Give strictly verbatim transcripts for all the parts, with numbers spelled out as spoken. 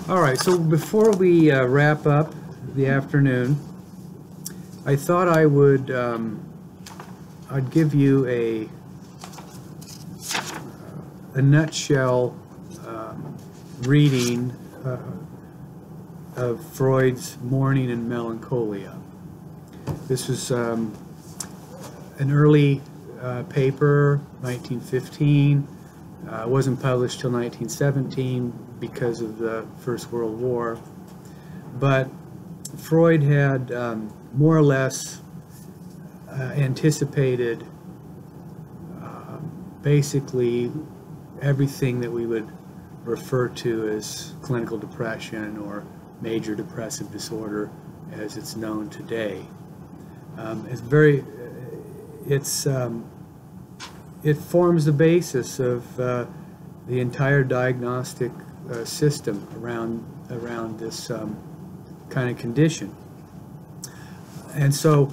All right, so before we uh, wrap up the afternoon, I thought I would um, I'd give you a a nutshell um, reading uh, of Freud's Mourning and Melancholia. This was um, an early uh, paper, nineteen fifteen. Uh, it wasn't published till nineteen seventeen because of the First World War. But Freud had um, more or less uh, anticipated uh, basically everything that we would refer to as clinical depression or major depressive disorder as it's known today. Um, it's very, it's, um, it forms the basis of uh, the entire diagnostic uh, system around, around this um, kind of condition. And so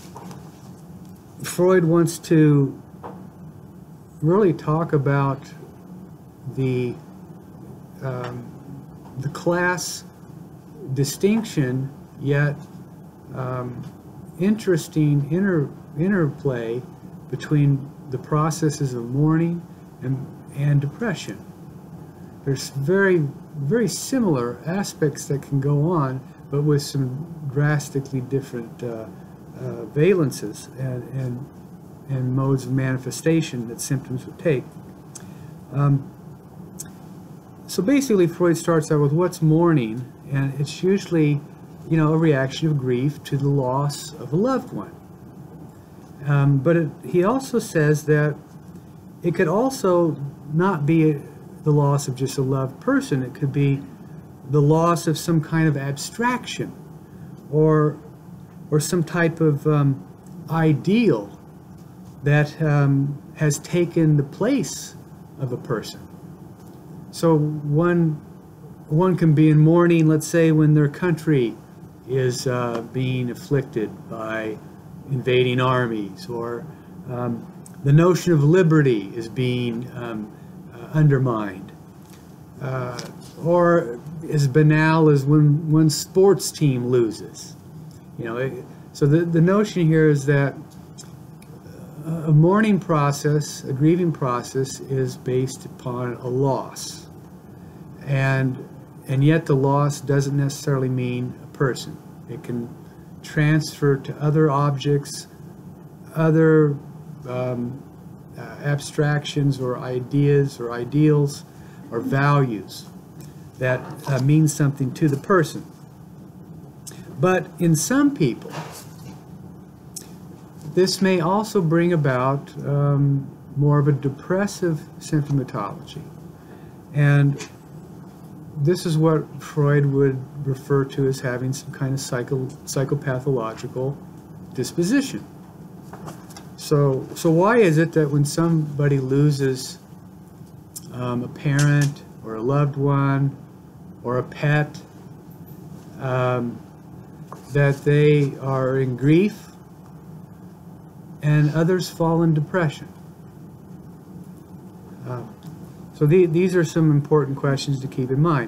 Freud wants to really talk about the, um, the class distinction, yet um, interesting inter, interplay between the processes of mourning and, and depression. There's very, very similar aspects that can go on, but with some drastically different uh, uh, valences and, and, and modes of manifestation that symptoms would take. Um, so basically, Freud starts out with what's mourning, and it's usually, you know, a reaction of grief to the loss of a loved one. Um, but it, he also says that it could also not be the loss of just a loved person. It could be the loss of some kind of abstraction or, or some type of um, ideal that um, has taken the place of a person. So one, one can be in mourning, let's say, when their country is uh, being afflicted by invading armies, or um, the notion of liberty is being um, uh, undermined, uh, or as banal as when one sports team loses. You know, it, so the, the notion here is that a mourning process, a grieving process, is based upon a loss, and and yet the loss doesn't necessarily mean a person. It can transfer to other objects, other um, uh, abstractions or ideas or ideals or values that uh, mean something to the person. But in some people, this may also bring about um, more of a depressive symptomatology. And this is what Freud would refer to as having some kind of psycho psychopathological disposition. So, so why is it that when somebody loses um, a parent or a loved one or a pet, um, that they are in grief and others fall in depression? Uh, so the, these are some important questions to keep in mind.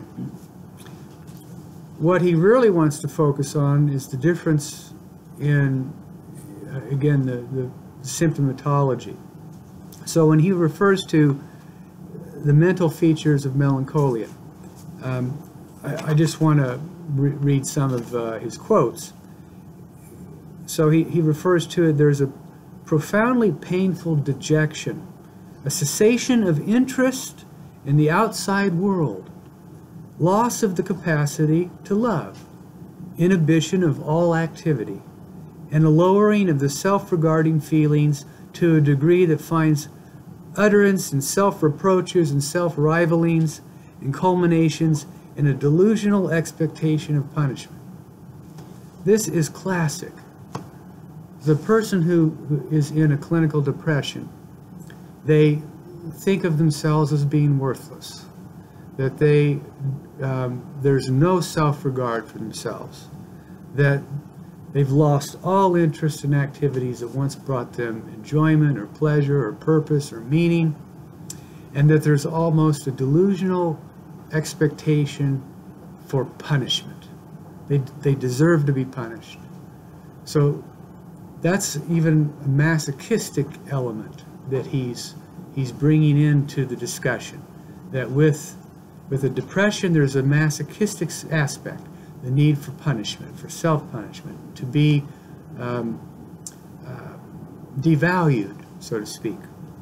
What he really wants to focus on is the difference in, uh, again, the, the symptomatology. So when he refers to the mental features of melancholia, um, I, I just want to re read some of uh, his quotes. So he, he refers to it, there's a profoundly painful dejection, a cessation of interest in the outside world, loss of the capacity to love, inhibition of all activity, and a lowering of the self-regarding feelings to a degree that finds utterance in self-reproaches and self-rivalings and culminations in a delusional expectation of punishment. This is classic. The person who, who is in a clinical depression, they think of themselves as being worthless, that they, um, there's no self-regard for themselves, that they've lost all interest in activities that once brought them enjoyment or pleasure or purpose or meaning, and that there's almost a delusional expectation for punishment. They, they deserve to be punished. So that's even a masochistic element that he's, he's bringing into the discussion. That with, with a depression, there's a masochistic aspect, the need for punishment, for self-punishment, to be um, uh, devalued, so to speak.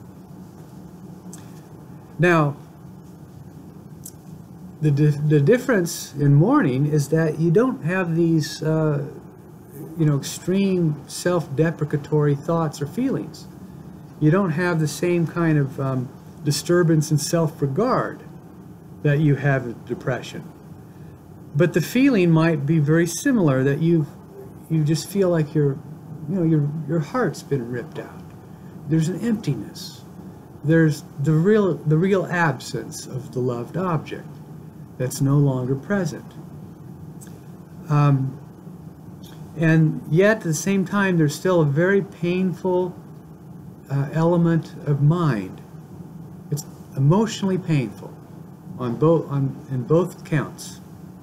Now, the, di the difference in mourning is that you don't have these uh, you know, extreme self-deprecatory thoughts or feelings. You don't have the same kind of um, disturbance in self-regard that you have with depression. But the feeling might be very similar, that you you just feel like your you know your your heart's been ripped out. There's an emptiness. There's the real the real absence of the loved object that's no longer present. Um, and yet at the same time, there's still a very painful uh, element of mind. It's emotionally painful on both on in both counts.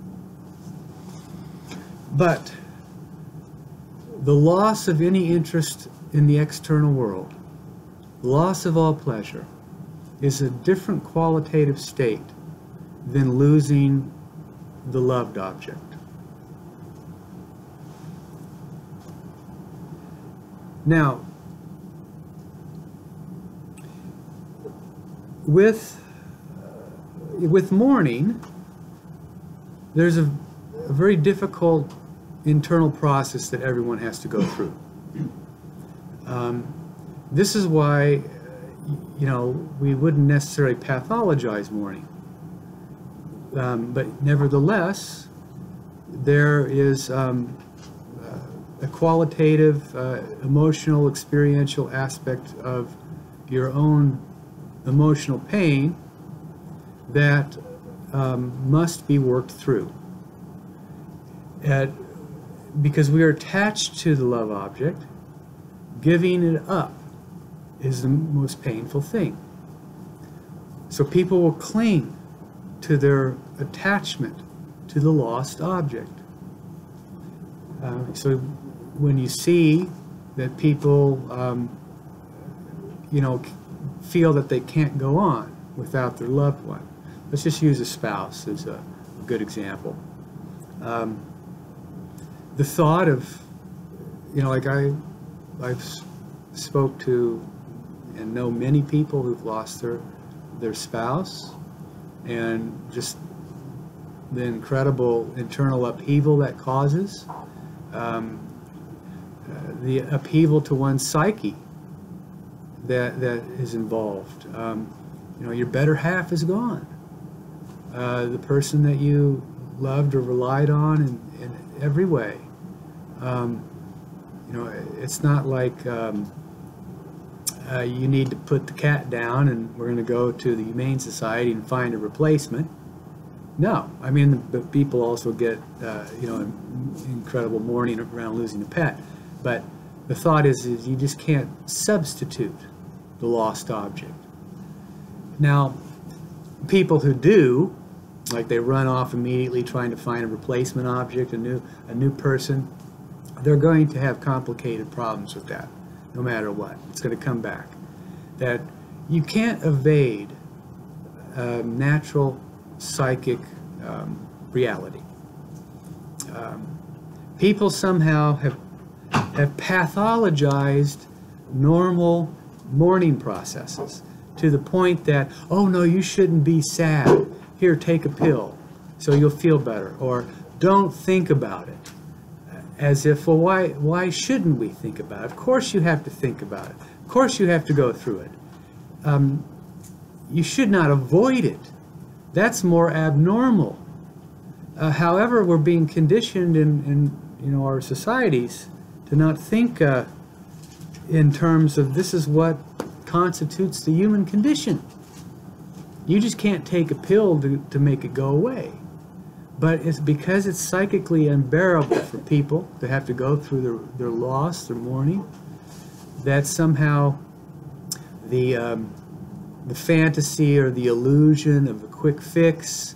But the loss of any interest in the external world, loss of all pleasure, is a different qualitative state than losing the loved object. Now, with, with mourning, there's a, a very difficult internal process that everyone has to go through. Um, this is why, you know, we wouldn't necessarily pathologize mourning. Um, but nevertheless, there is um, uh, a qualitative, uh, emotional, experiential aspect of your own emotional pain that um, must be worked through. At, because we are attached to the love object, giving it up is the most painful thing. So people will cling to their attachment to the lost object. Uh, so when you see that people, um, you know, feel that they can't go on without their loved one, let's just use a spouse as a good example. Um, the thought of, you know, like I, I've spoke to and know many people who've lost their their spouse, and just the incredible internal upheaval that causes, um, uh, the upheaval to one's psyche that that is involved. Um, you know, your better half is gone. Uh, the person that you loved or relied on in, in every way. Um, you know, it's not like um, uh, you need to put the cat down and we're going to go to the Humane Society and find a replacement. No, I mean, the people also get, uh, you know, incredible mourning around losing a pet. But the thought is, is you just can't substitute the lost object. Now, people who do, like they run off immediately trying to find a replacement object, a new, a new person, they're going to have complicated problems with that, no matter what. It's going to come back. That you can't evade uh, natural psychic um, reality. Um, people somehow have, have pathologized normal mourning processes to the point that, oh no, you shouldn't be sad. Here, take a pill so you'll feel better. Or don't think about it. As if, well, why, why shouldn't we think about it? Of course you have to think about it. Of course you have to go through it. Um, you should not avoid it. That's more abnormal. Uh, however, we're being conditioned in, in you know, our societies to not think uh, in terms of this is what constitutes the human condition. You just can't take a pill to, to make it go away. But it's because it's psychically unbearable for people to have to go through their, their loss, their mourning, that somehow the, um, the fantasy or the illusion of a quick fix,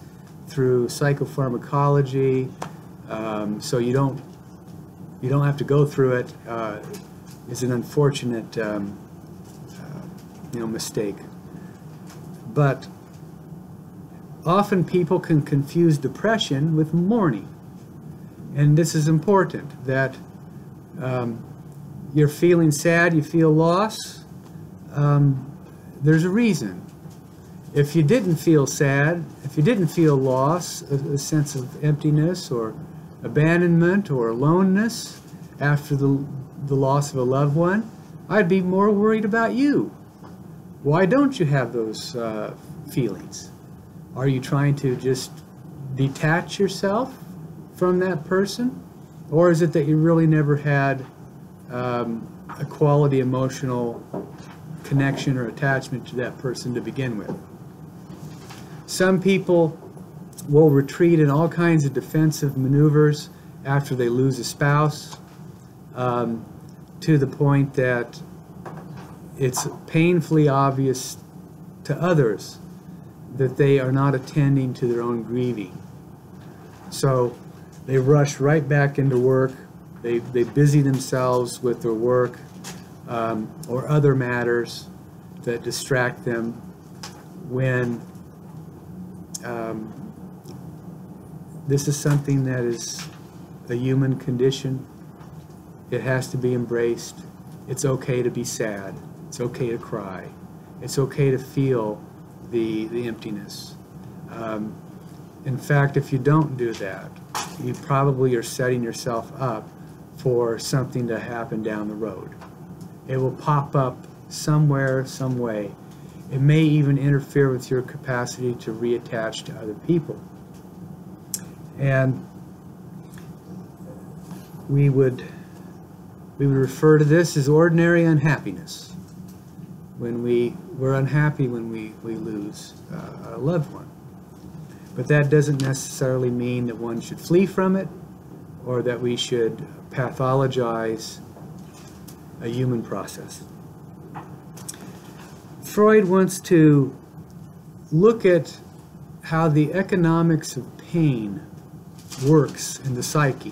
through psychopharmacology, um, so you don't you don't have to go through it, uh, is an unfortunate um, uh, you know mistake. But often people can confuse depression with mourning, and this is important, that um, you're feeling sad, you feel loss, um, there's a reason. If you didn't feel sad, if you didn't feel loss, a, a sense of emptiness or abandonment or aloneness after the, the loss of a loved one, I'd be more worried about you. Why don't you have those uh, feelings? Are you trying to just detach yourself from that person? Or is it that you really never had um, a quality emotional connection or attachment to that person to begin with? Some people will retreat in all kinds of defensive maneuvers after they lose a spouse, um, to the point that it's painfully obvious to others that they are not attending to their own grieving. So they rush right back into work. They, they busy themselves with their work um, or other matters that distract them, when um, this is something that is a human condition. It has to be embraced. It's okay to be sad. It's okay to cry. It's okay to feel the, the emptiness. Um, in fact, if you don't do that, you probably are setting yourself up for something to happen down the road. It will pop up somewhere, some way. It may even interfere with your capacity to reattach to other people. And we would, we would refer to this as ordinary unhappiness. When we, we're unhappy when we, we lose uh, a loved one. But that doesn't necessarily mean that one should flee from it, or that we should pathologize a human process. Freud wants to look at how the economics of pain works in the psyche.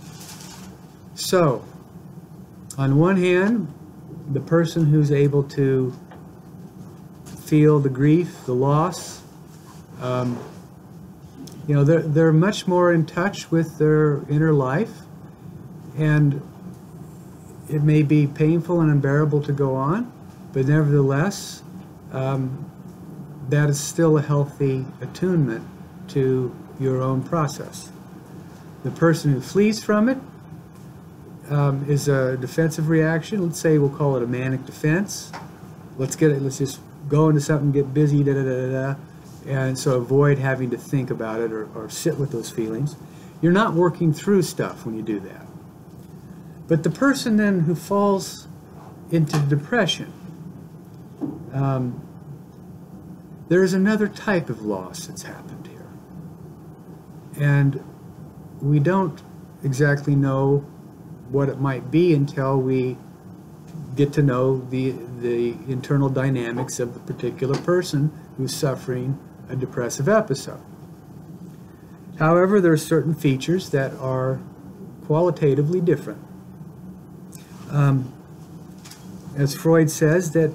So, on one hand, the person who's able to feel the grief, the loss, um, you know, they're, they're much more in touch with their inner life, and it may be painful and unbearable to go on, but nevertheless, um, that is still a healthy attunement to your own process. The person who flees from it um, is a defensive reaction. Let's say we'll call it a manic defense. Let's get it. Let's just go into something, get busy, da da da da, da, and so avoid having to think about it or, or sit with those feelings. You're not working through stuff when you do that. But the person then who falls into depression, um, there's another type of loss that's happened here. And we don't exactly know what it might be until we get to know the, the internal dynamics of the particular person who's suffering a depressive episode. However, there are certain features that are qualitatively different. Um, as Freud says, that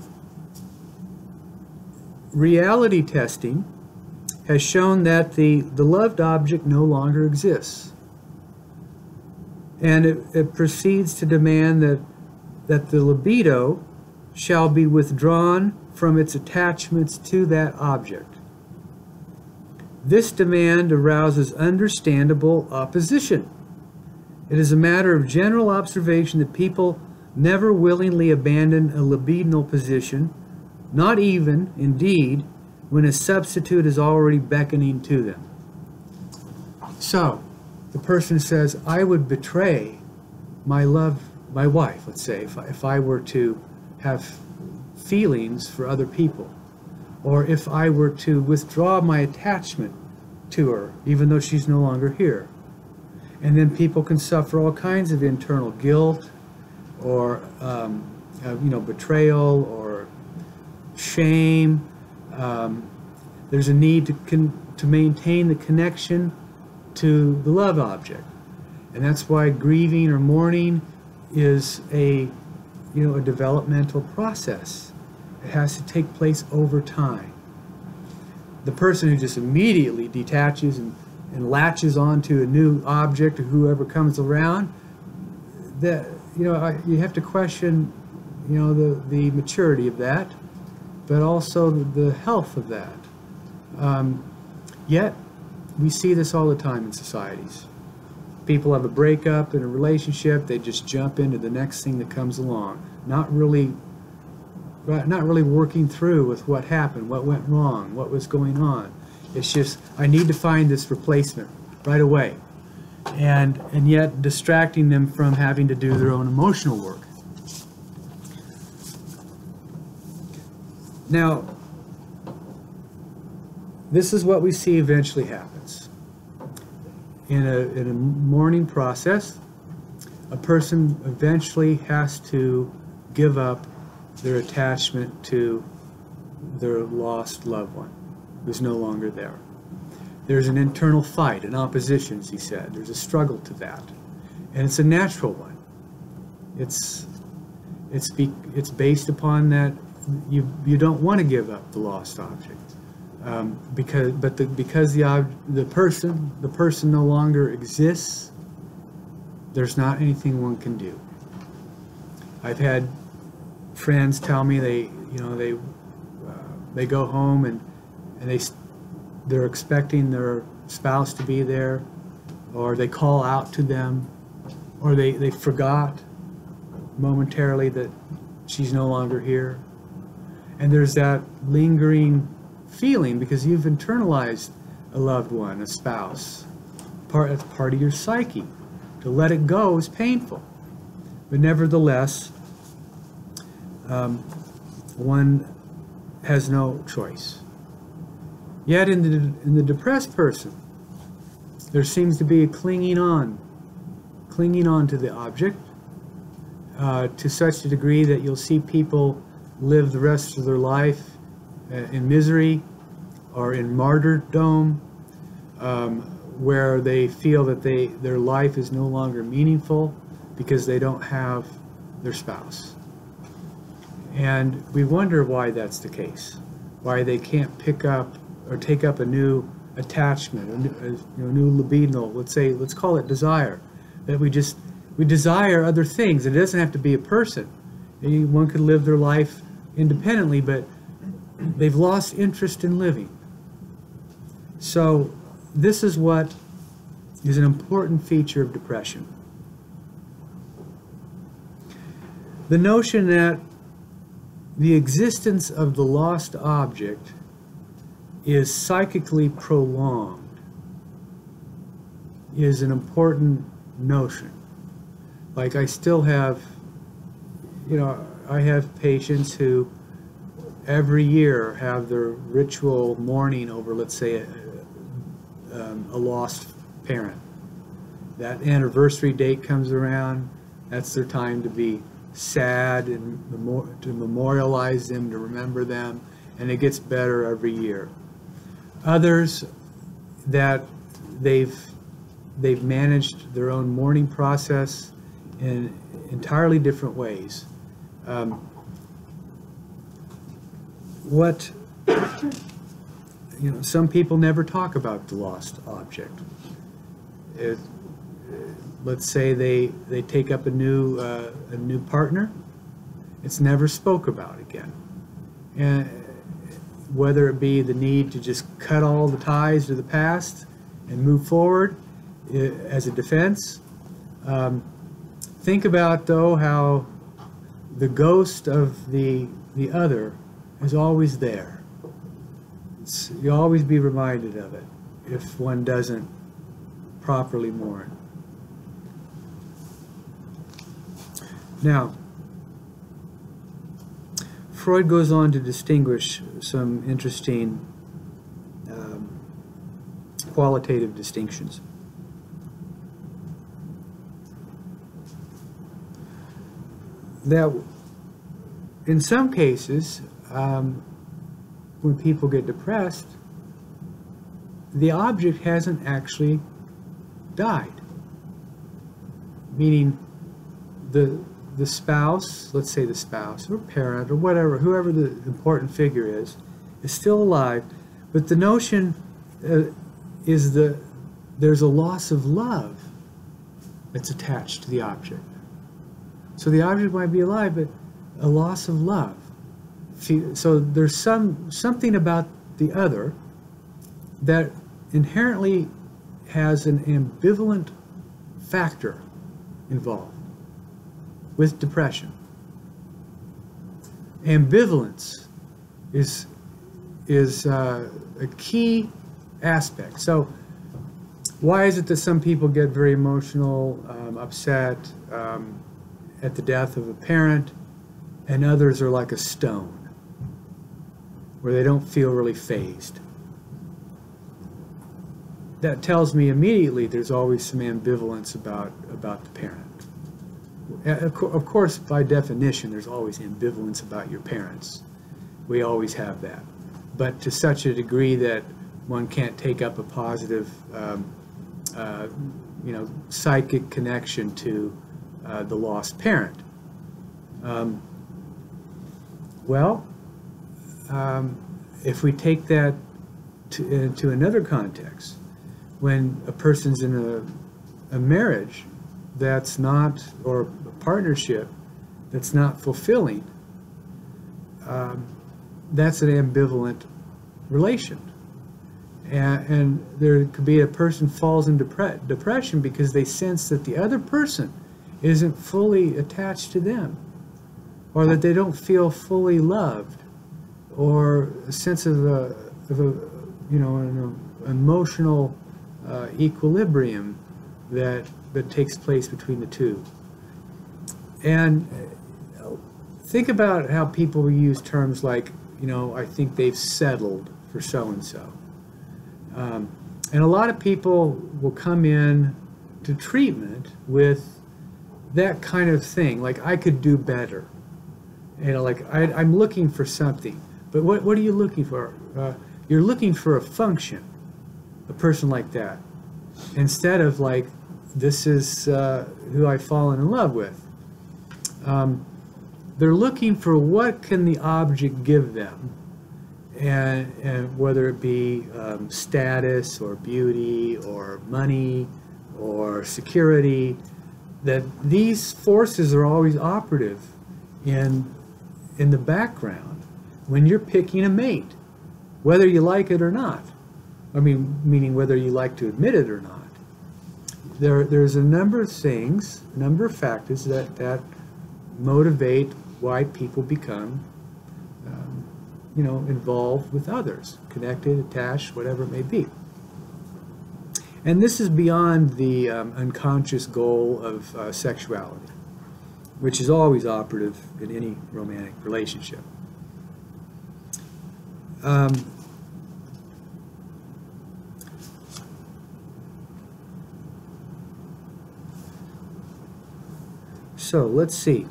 reality testing has shown that the, the loved object no longer exists. And it, it proceeds to demand that, that the libido shall be withdrawn from its attachments to that object. This demand arouses understandable opposition. It is a matter of general observation that people never willingly abandon a libidinal position, not even, indeed, when a substitute is already beckoning to them. So, the person says, I would betray my love, my wife, let's say, if I, if I were to have feelings for other people, or if I were to withdraw my attachment to her, even though she's no longer here. And then people can suffer all kinds of internal guilt, or um, uh, you know, betrayal, or shame, um, there's a need to, con to maintain the connection to the love object. And that's why grieving or mourning is a, you know, a developmental process. It has to take place over time. The person who just immediately detaches and, and latches onto a new object or whoever comes around, that, you know, I, you have to question, you know, the, the maturity of that, but also the, the health of that. Um, yet, we see this all the time in societies. People have a breakup in a relationship, they just jump into the next thing that comes along, not really, not really working through with what happened, what went wrong, what was going on. It's just, I need to find this replacement right away. And, and yet distracting them from having to do their own emotional work. Now, this is what we see eventually happens. In a, in a mourning process, a person eventually has to give up their attachment to their lost loved one who's no longer there. There's an internal fight, an opposition, as he said. There's a struggle to that. And it's a natural one. It's, it's, be, it's based upon that you, you don't want to give up the lost object. Um, because, but the, because the, the, person, the person no longer exists, there's not anything one can do. I've had friends tell me they, you know, they, uh, they go home and, and they, they're expecting their spouse to be there, or they call out to them, or they, they forgot momentarily that she's no longer here. And there's that lingering feeling because you've internalized a loved one, a spouse. Part, it's part of your psyche. To let it go is painful. But nevertheless, um, one has no choice. Yet in the, in the depressed person, there seems to be a clinging on, clinging on to the object uh, to such a degree that you'll see people live the rest of their life uh, in misery or in martyrdom, um, where they feel that they, their life is no longer meaningful because they don't have their spouse. And we wonder why that's the case, why they can't pick up or take up a new attachment, a new, a, you know, new libidinal, let's say, let's call it desire, that we just, we desire other things. It doesn't have to be a person. One could live their life independently, but they've lost interest in living. So this is what is an important feature of depression. The notion that the existence of the lost object is psychically prolonged is an important notion. Like I still have, you know, I have patients who every year have their ritual mourning over, let's say, a, um, a lost parent. That anniversary date comes around, that's their time to be sad and memor to memorialize them, to remember them, and it gets better every year. Others that they've they've managed their own mourning process in entirely different ways. Um, what you know, some people never talk about the lost object. It, let's say they they take up a new uh, a new partner. It's never spoke about again, and whether it be the need to just cut all the ties to the past and move forward as a defense. Um, think about, though, how the ghost of the, the other is always there. It's, you'll always be reminded of it if one doesn't properly mourn. Now, Freud goes on to distinguish some interesting um, qualitative distinctions. That in some cases, um, when people get depressed, the object hasn't actually died. Meaning the the spouse, let's say the spouse or parent or whatever, whoever the important figure is, is still alive, but the notion uh, is the there's a loss of love that's attached to the object. So the object might be alive, but a loss of love. So there's some something about the other that inherently has an ambivalent factor involved with depression. Ambivalence is is uh, a key aspect. So why is it that some people get very emotional, um, upset um, at the death of a parent, and others are like a stone, where they don't feel really fazed? That tells me immediately there's always some ambivalence about, about the parent. Of course, by definition, there's always ambivalence about your parents. We always have that. But to such a degree that one can't take up a positive, um, uh, you know, psychic connection to uh, the lost parent. Um, well, um, if we take that to, into another context, when a person's in a, a marriage that's not, or a partnership that's not fulfilling, um, that's an ambivalent relation. And, and there could be a person falls into depre depression because they sense that the other person isn't fully attached to them, or that they don't feel fully loved, or a sense of a, of a you know, an emotional uh, equilibrium that that takes place between the two. And think about how people use terms like, you know, I think they've settled for so-and-so. Um, and a lot of people will come in to treatment with that kind of thing, like, I could do better. You know, like, I, I'm looking for something. But what, what are you looking for? Uh, you're looking for a function, a person like that, instead of like, this is uh, who I've fallen in love with. Um, they're looking for what can the object give them, and, and whether it be um, status or beauty or money or security, that these forces are always operative in, in the background when you're picking a mate, whether you like it or not. I mean, meaning whether you like to admit it or not. There, there's a number of things, a number of factors that, that motivate why people become, um, you know, involved with others, connected, attached, whatever it may be. And this is beyond the um, unconscious goal of uh, sexuality, which is always operative in any romantic relationship. Um, So let's see.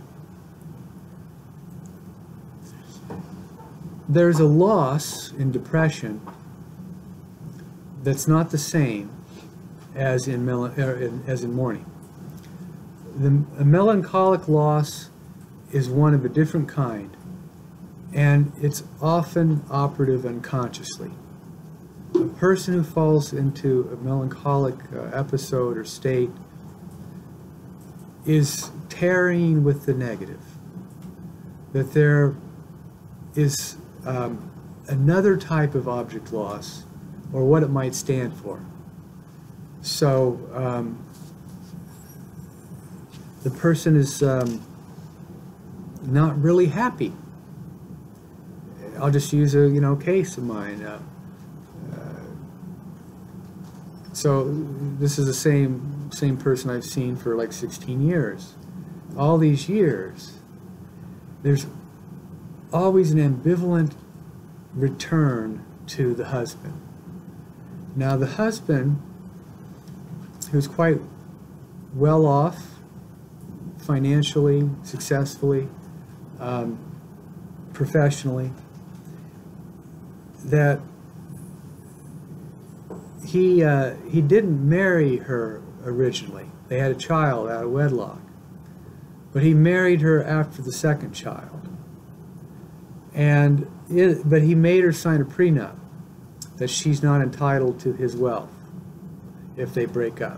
There's a loss in depression that's not the same as in, mel as in mourning. The, a melancholic loss is one of a different kind, and it's often operative unconsciously. A person who falls into a melancholic uh, episode or state is tarrying with the negative, that there is um, another type of object loss, or what it might stand for. So um, the person is um, not really happy. I'll just use a you know case of mine. Uh, uh, so this is the same same person I've seen for like sixteen years. All these years, there's always an ambivalent return to the husband. Now the husband, who's quite well off financially, successfully, um, professionally, that he, uh, he didn't marry her originally. They had a child out of wedlock. But he married her after the second child. And it, but he made her sign a prenup that she's not entitled to his wealth if they break up.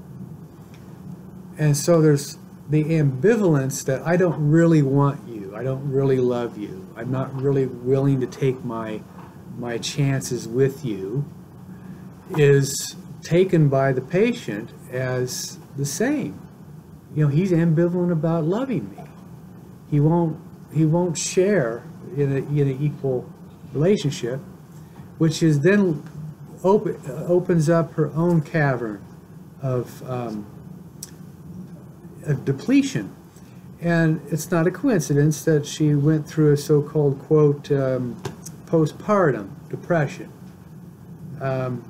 And so there's the ambivalence that I don't really want you, I don't really love you, I'm not really willing to take my my chances with you, is taken by the patient as the same. You know, he's ambivalent about loving me. He won't he won't share in, a, in an equal relationship, which is then open, opens up her own cavern of, um, of depletion. And it's not a coincidence that she went through a so-called, quote, um, postpartum depression. Um,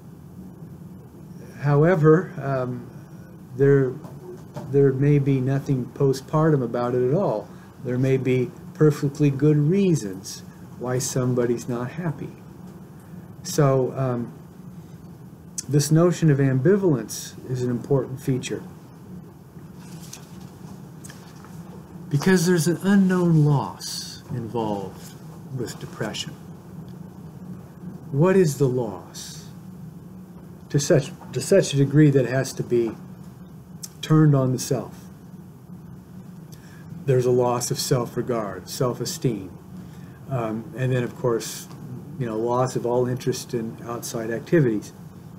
however, um, there, there may be nothing postpartum about it at all. There may be perfectly good reasons why somebody's not happy. So um, this notion of ambivalence is an important feature, because there's an unknown loss involved with depression. What is the loss? To such, to such a degree that it has to be turned on the self. There's a loss of self-regard, self-esteem, um, and then, of course, you know, loss of all interest in outside activities.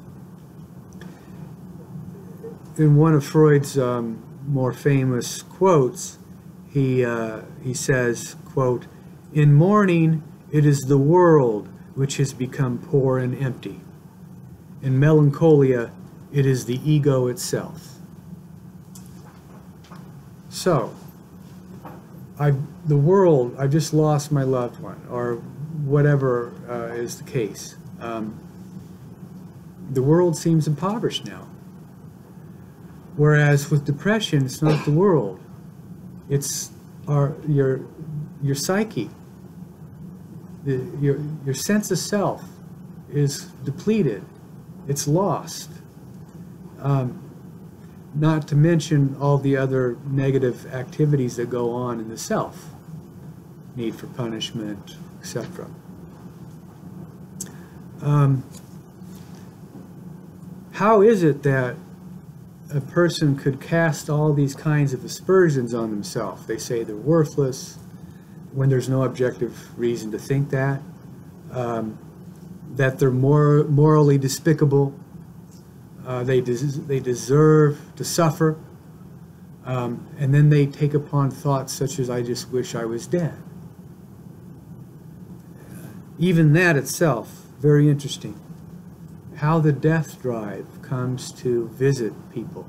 In one of Freud's um, more famous quotes, he, uh, he says, quote, "In mourning, it is the world which has become poor and empty. In melancholia, it is the ego itself." So, I, the world, I've just lost my loved one, or whatever uh, is the case. Um, the world seems impoverished now. Whereas with depression, it's not the world. It's our, your, your psyche. The, your, your sense of self is depleted. It's lost. Um, not to mention all the other negative activities that go on in the self. Need for punishment, et cetera. Um, how is it that a person could cast all these kinds of aspersions on themselves? They say they're worthless, when there's no objective reason to think that, um, that they're more morally despicable, uh, they, des they deserve to suffer, um, and then they take upon thoughts such as, "I just wish I was dead." Even that itself, very interesting. How the death drive comes to visit people.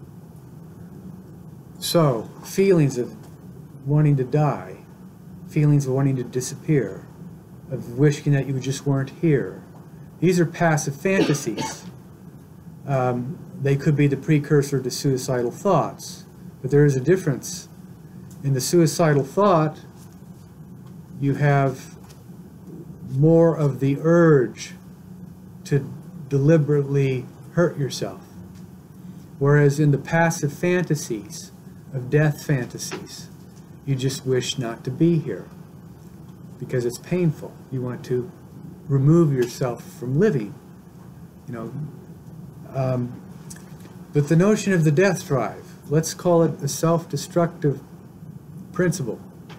So, feelings of wanting to die, feelings of wanting to disappear, of wishing that you just weren't here. These are passive fantasies. Um, they could be the precursor to suicidal thoughts, but there is a difference. In the suicidal thought, you have more of the urge to deliberately hurt yourself. Whereas in the passive fantasies, of death fantasies, you just wish not to be here because it's painful. You want to remove yourself from living, you know. Um, but the notion of the death drive, let's call it a self-destructive principle.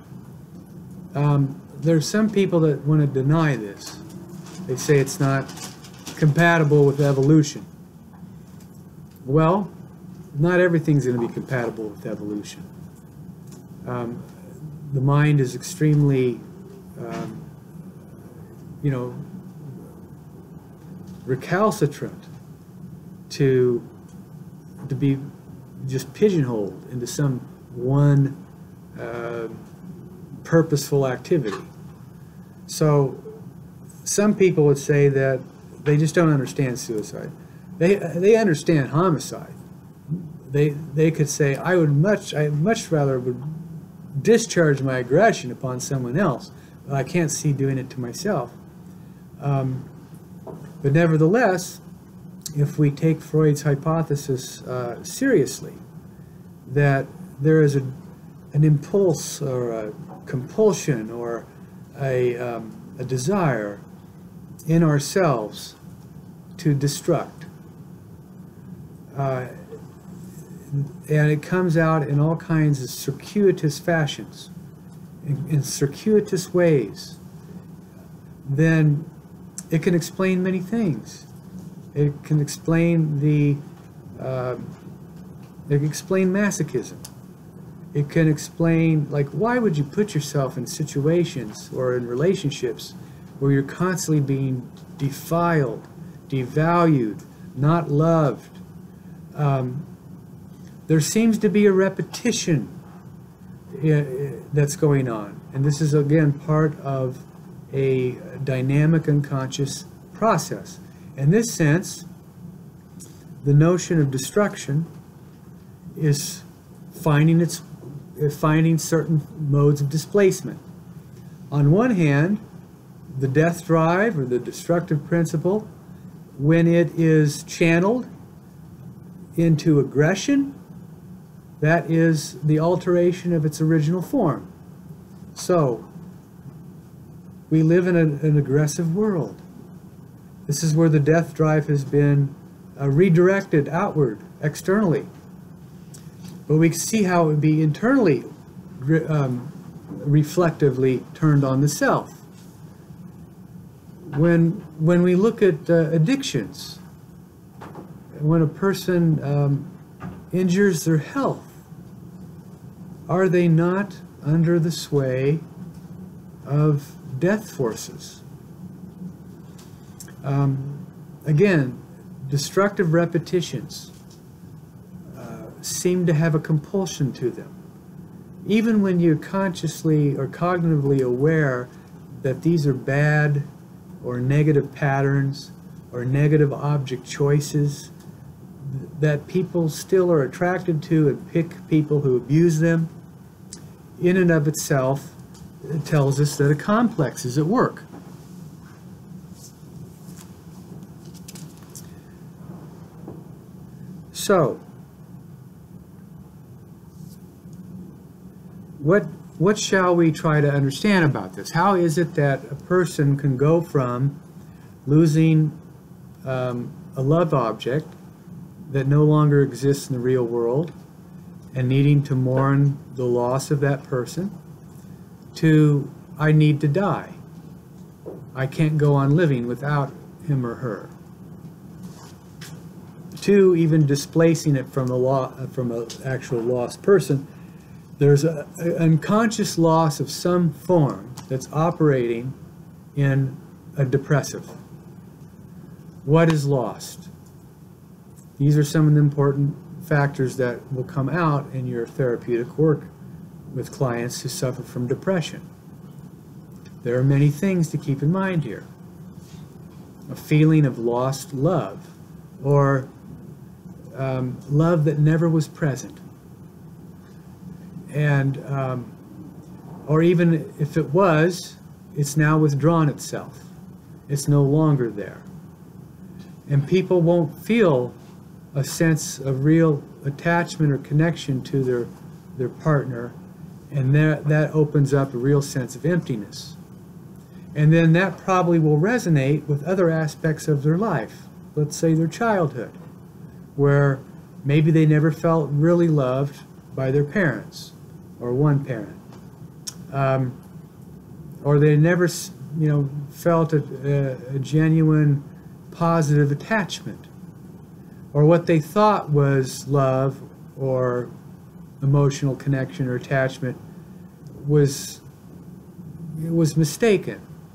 Um, there are some people that want to deny this. They say it's not compatible with evolution. Well, not everything's going to be compatible with evolution. Um, the mind is extremely, um, you know, recalcitrant to, to be just pigeonholed into some one uh, purposeful activity. So some people would say that they just don't understand suicide. They, they understand homicide. They, they could say, I would much, I much rather would discharge my aggression upon someone else, but I can't see doing it to myself. Um, but nevertheless, if we take Freud's hypothesis uh, seriously, that there is a, an impulse or a compulsion or a, um, a desire in ourselves to destruct. Uh, and it comes out in all kinds of circuitous fashions, in, in circuitous ways. Then it can explain many things. It can explain the, uh, it can explain masochism. It can explain, like, why would you put yourself in situations or in relationships where you're constantly being defiled, devalued, not loved? Um, there seems to be a repetition uh, that's going on. And this is, again, part of a dynamic unconscious process. In this sense, the notion of destruction is finding its finding certain modes of displacement. On one hand, the death drive or the destructive principle, when it is channeled into aggression, that is the alteration of its original form. So, we live in a, an aggressive world. This is where the death drive has been uh, redirected outward, externally. But we can see how it would be internally um, reflectively turned on the self. When, when we look at uh, addictions, when a person um, injures their health, are they not under the sway of death forces? Um, again, destructive repetitions seem to have a compulsion to them. Even when you're consciously or cognitively aware that these are bad or negative patterns or negative object choices that people still are attracted to and pick people who abuse them, in and of itself, it tells us that a complex is at work. So, What, what shall we try to understand about this? How is it that a person can go from losing um, a love object that no longer exists in the real world and needing to mourn the loss of that person to, I need to die. I can't go on living without him or her. To even displacing it from, the law, from an actual lost person. There's an unconscious loss of some form that's operating in a depressive. What is lost? These are some of the important factors that will come out in your therapeutic work with clients who suffer from depression. There are many things to keep in mind here. A feeling of lost love, or um, love that never was present. And, um, or even if it was, it's now withdrawn itself. It's no longer there. And people won't feel a sense of real attachment or connection to their, their partner, and that, that opens up a real sense of emptiness. And then that probably will resonate with other aspects of their life. Let's say their childhood, where maybe they never felt really loved by their parents, or one parent, um, or they never, you know, felt a, a, a genuine positive attachment, or what they thought was love or emotional connection or attachment was was mistaken.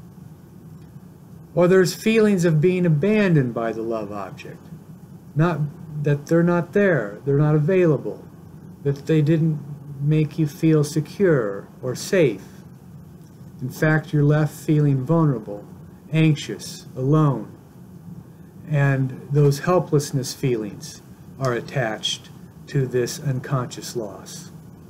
Or there's feelings of being abandoned by the love object, not that they're not there, they're not available, that they didn't make you feel secure or safe. In fact, you're left feeling vulnerable, anxious, alone. And those helplessness feelings are attached to this unconscious loss.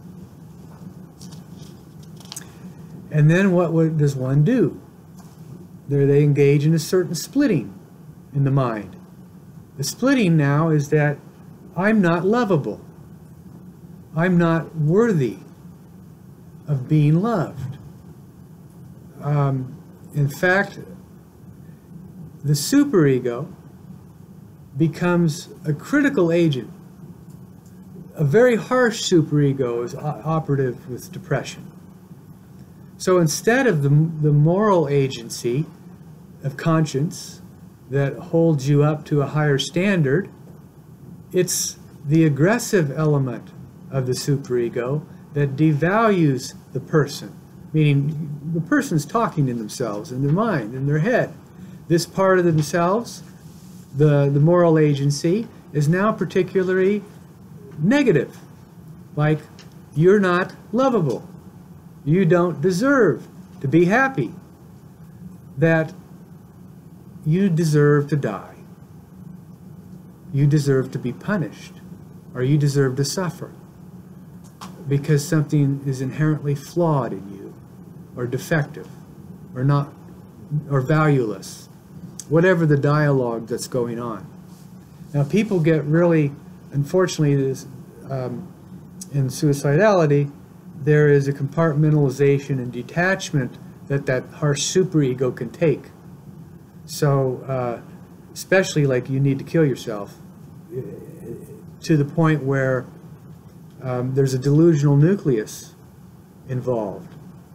And then what would, does one do? There they engage in a certain splitting in the mind. The splitting now is that I'm not lovable. I'm not worthy of being loved. Um, in fact, the superego becomes a critical agent. A very harsh superego is operative with depression. So instead of the, the moral agency of conscience that holds you up to a higher standard, it's the aggressive element of the superego that devalues the person, meaning the person's talking in themselves, in their mind, in their head. This part of themselves, the, the moral agency, is now particularly negative, like, you're not lovable, you don't deserve to be happy, that you deserve to die, you deserve to be punished, or you deserve to suffer because something is inherently flawed in you, or defective, or not, or valueless, whatever the dialogue that's going on. Now, people get really, unfortunately, this, um, in suicidality, there is a compartmentalization and detachment that that harsh superego can take. So, uh, especially like you need to kill yourself, to the point where um, there's a delusional nucleus involved.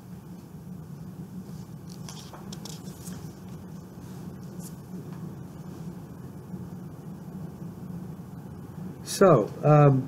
So, um,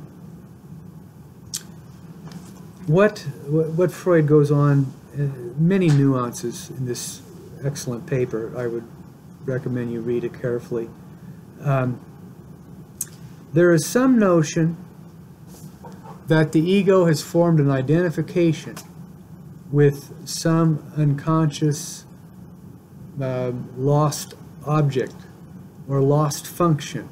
what, what Freud goes on, uh, many nuances in this excellent paper. I would recommend you read it carefully. Um, there is some notion that the ego has formed an identification with some unconscious uh, lost object or lost function.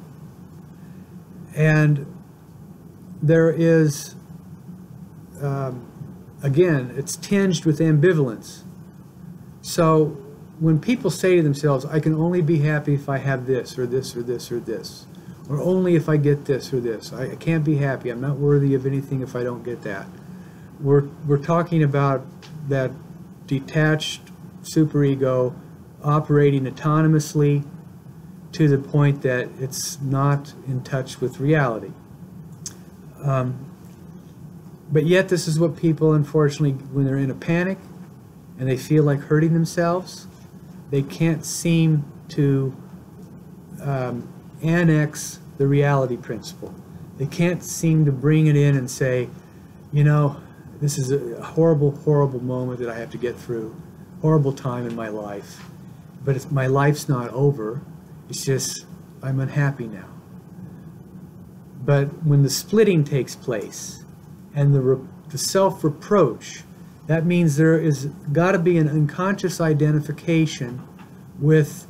And there is, um, again, it's tinged with ambivalence. So when people say to themselves, I can only be happy if I have this or this or this or this, or only if I get this or this, I, I can't be happy, I'm not worthy of anything if I don't get that. We're, we're talking about that detached superego operating autonomously to the point that it's not in touch with reality. Um, but yet this is what people, unfortunately, when they're in a panic and they feel like hurting themselves, they can't seem to um, annex the reality principle. They can't seem to bring it in and say, you know, this is a horrible, horrible moment that I have to get through, horrible time in my life, but it's, my life's not over. It's just, I'm unhappy now. But when the splitting takes place and the, re the self-reproach, that means there is got to be an unconscious identification with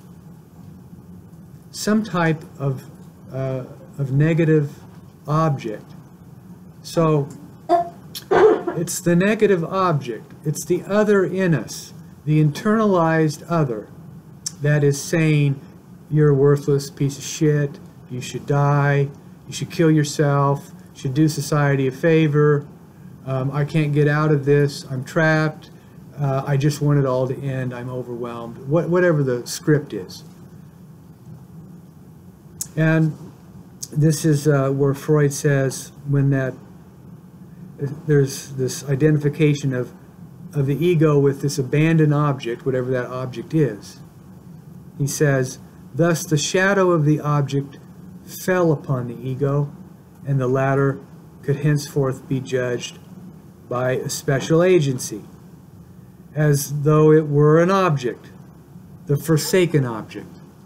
some type of, uh, of negative object. So it's the negative object, it's the other in us, the internalized other that is saying, you're a worthless piece of shit, you should die, you should kill yourself, you should do society a favor, um, I can't get out of this, I'm trapped, uh, I just want it all to end, I'm overwhelmed, what, whatever the script is. And this is uh, where Freud says when that there's this identification of, of the ego with this abandoned object, whatever that object is. He says, thus the shadow of the object fell upon the ego, and the latter could henceforth be judged by a special agency, as though it were an object, the forsaken object.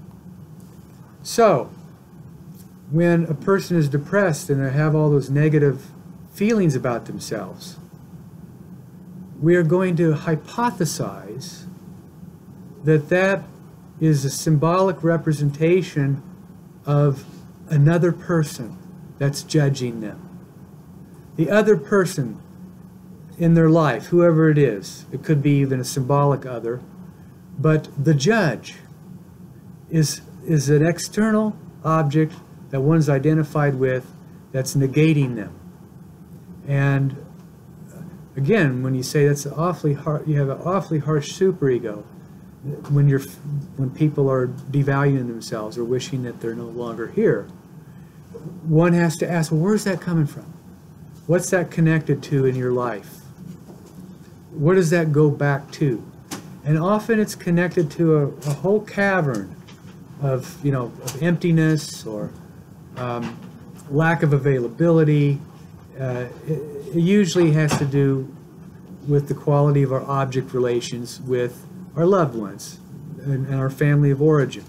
So, when a person is depressed and they have all those negative feelings about themselves, we are going to hypothesize that that is a symbolic representation of another person that's judging them. The other person in their life, whoever it is, it could be even a symbolic other, but the judge is, is an external object that one's identified with that's negating them. And again, when you say that's awfully hard, you have an awfully harsh superego. When you're, when people are devaluing themselves or wishing that they're no longer here, one has to ask, well, where's that coming from? What's that connected to in your life? Where does that go back to? And often it's connected to a, a whole cavern of, you know, of emptiness or um, lack of availability. Uh, it, it usually has to do with the quality of our object relations with our loved ones and, and our family of origin.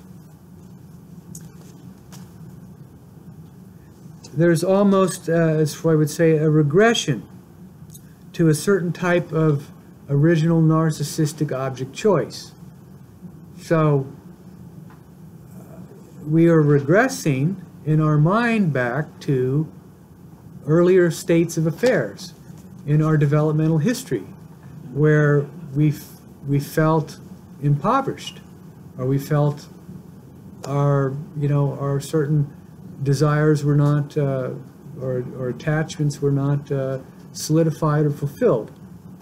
There's almost, uh, as Freud would say, a regression to a certain type of original narcissistic object choice. So uh, we are regressing in our mind back to earlier states of affairs in our developmental history, where we we felt impoverished, or we felt our you know our certain desires were not uh, or or attachments were not uh, solidified or fulfilled.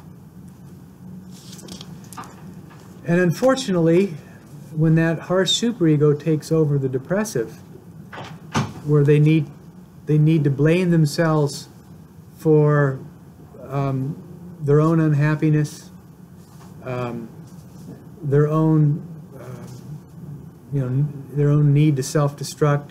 And unfortunately, when that harsh superego takes over the depressive, where they need they need to blame themselves for um, their own unhappiness, um, their own uh, you know their own need to self-destruct.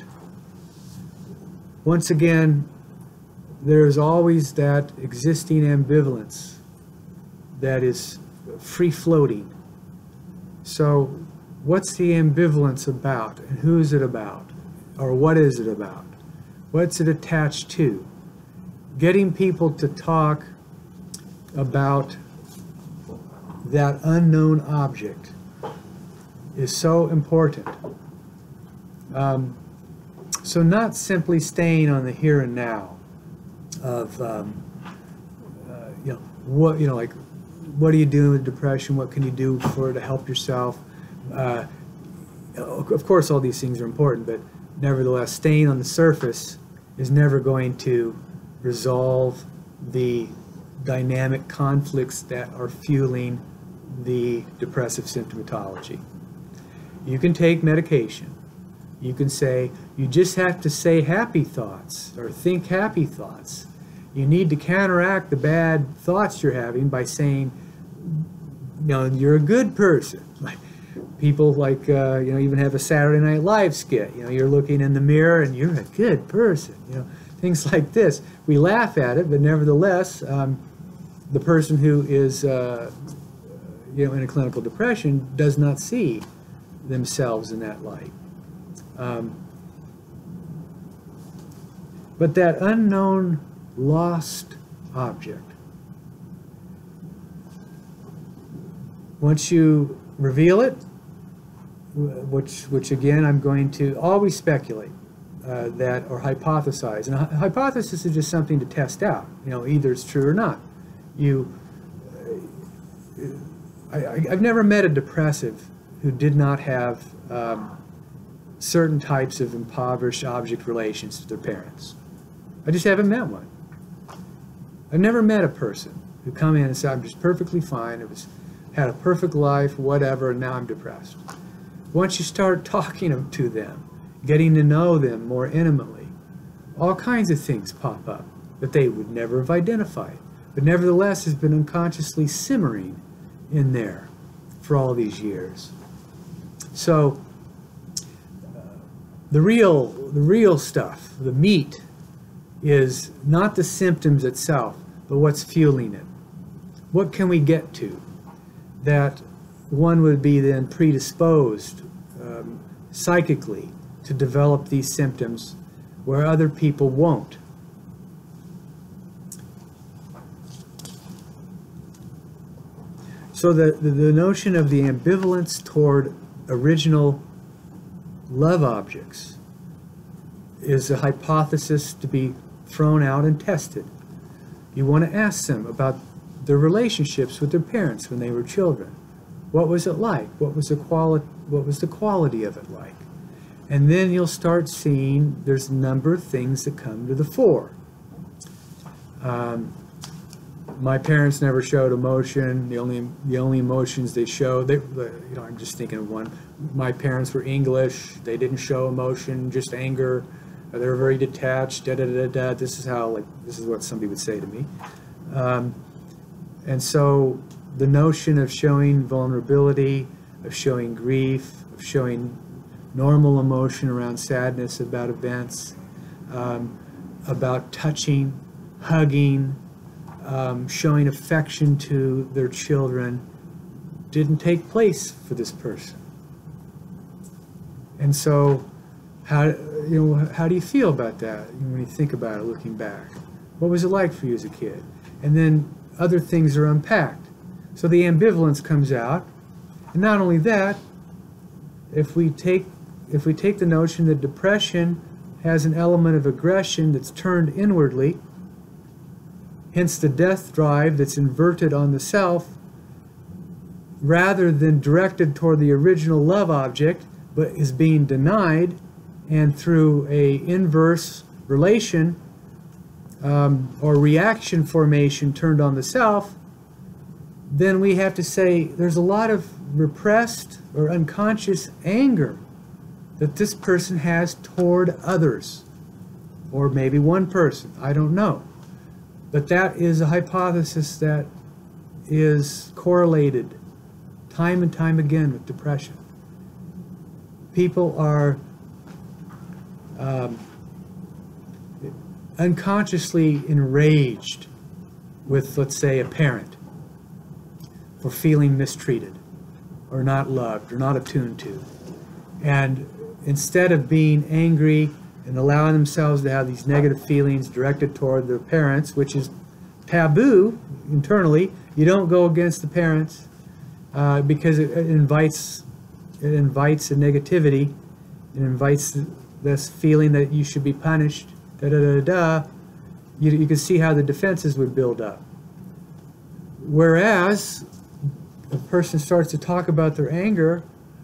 Once again, there is always that existing ambivalence that is free-floating. So what's the ambivalence about, and who is it about, or what is it about? What's it attached to? Getting people to talk about that unknown object is so important. Um, so not simply staying on the here and now of, um, uh, you know, what, you know, like, what are you doing with depression? What can you do for to help yourself? Uh, of course, all these things are important, but nevertheless, staying on the surface is never going to resolve the dynamic conflicts that are fueling the depressive symptomatology. You can take medication. You can say, you just have to say happy thoughts or think happy thoughts. You need to counteract the bad thoughts you're having by saying, you know, you're a good person. Like people like, uh, you know, even have a Saturday Night Live skit. You know, you're looking in the mirror and you're a good person. You know, things like this. We laugh at it, but nevertheless, um, the person who is, uh, you know, in a clinical depression does not see themselves in that light. Um, but that unknown, lost object, once you reveal it, which, which again I'm going to always speculate uh, that or hypothesize, and a hypothesis is just something to test out. You know, either it's true or not. You, I, I, I've never met a depressive who did not have um, certain types of impoverished object relations to their parents. I just haven't met one. I've never met a person who come in and said, I'm just perfectly fine, it was, had a perfect life, whatever, and now I'm depressed. Once you start talking to them, getting to know them more intimately, all kinds of things pop up that they would never have identified, but nevertheless has been unconsciously simmering in there for all these years. So uh, the real, the real stuff, the meat, is not the symptoms itself, but what's fueling it. What can we get to that one would be then predisposed um, psychically to develop these symptoms where other people won't? So the, the, the notion of the ambivalence toward original love objects is a hypothesis to be thrown out and tested. You want to ask them about their relationships with their parents when they were children. What was it like? What was the quality, what was the quality of it like? And then you'll start seeing there's a number of things that come to the fore. Um, my parents never showed emotion. The only the only emotions they show, they, you know, I'm just thinking of one. My parents were English. They didn't show emotion, just anger. They were very detached. Da da da da. This is how, like, this is what somebody would say to me. Um, and so the notion of showing vulnerability, of showing grief, of showing normal emotion around sadness about events, um, about touching, hugging, um, showing affection to their children, didn't take place for this person. And so, how you know how do you feel about that when you think about it, looking back? What was it like for you as a kid? And then other things are unpacked. So the ambivalence comes out, and not only that, if we take if we take the notion that depression has an element of aggression that's turned inwardly, hence the death drive that's inverted on the self, rather than directed toward the original love object, but is being denied, and through a inverse relation um, or reaction formation turned on the self, then we have to say there's a lot of repressed or unconscious anger that this person has toward others, or maybe one person, I don't know. But that is a hypothesis that is correlated time and time again with depression. People are um, unconsciously enraged with, let's say, a parent for feeling mistreated or not loved or not attuned to. And instead of being angry and allowing themselves to have these negative feelings directed toward their parents, which is taboo internally, you don't go against the parents uh, because it, it invites it invites a negativity, it invites this feeling that you should be punished, da da da da. You, you can see how the defenses would build up. Whereas a person starts to talk about their anger,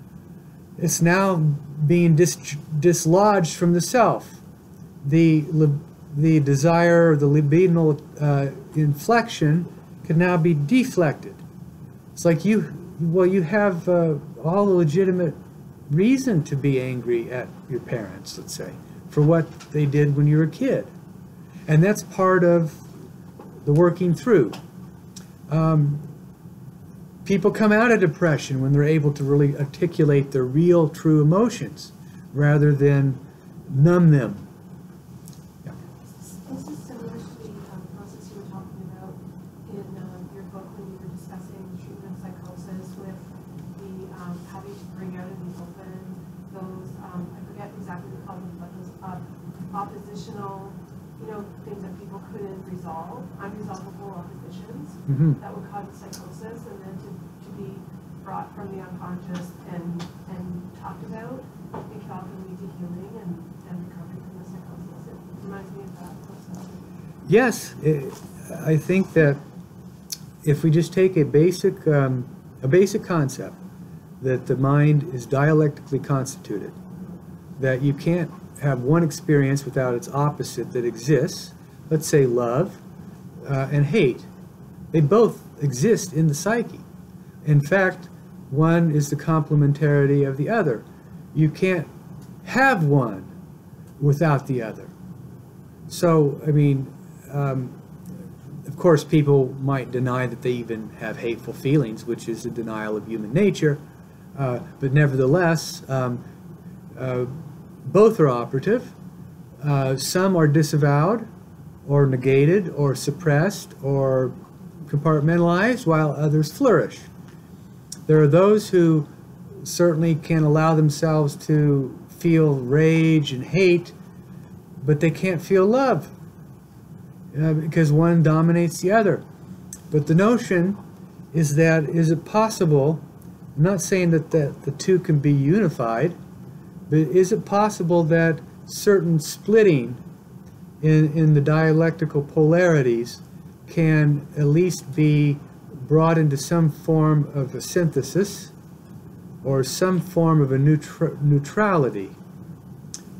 it's now being dis dislodged from the self. The, the desire, the libidinal uh, inflection can now be deflected. It's like you, well, you have uh, all the legitimate reason to be angry at your parents, let's say, for what they did when you were a kid. And that's part of the working through. Um, People come out of depression when they're able to really articulate their real, true emotions rather than numb them. Yeah. This is similar to the um, process you were talking about in um, your book when you were discussing treatment psychosis with the um, having to bring out in the open those, um, I forget exactly what we call them, but those uh, oppositional, you know, things that people couldn't resolve, unresolvable oppositions mm-hmm. that would cause psychosis, and then to, to be brought from the unconscious and and talked about, it can often lead to healing and, and recovery from the psychosis. It reminds me of that process. Yes, it, I think that if we just take a basic um, a basic concept that the mind is dialectically constituted, that you can't have one experience without its opposite that exists, let's say love uh, and hate. They both exist in the psyche. In fact, one is the complementarity of the other. You can't have one without the other. So, I mean, um, of course, people might deny that they even have hateful feelings, which is a denial of human nature, uh, but nevertheless, um, uh, both are operative. Uh, some are disavowed or negated or suppressed or compartmentalized, while others flourish. There are those who certainly can allow themselves to feel rage and hate, but they can't feel love uh, because one dominates the other. But the notion is that, is it possible, I'm not saying that the, the two can be unified, but is it possible that certain splitting in, in the dialectical polarities can at least be brought into some form of a synthesis or some form of a neutr neutrality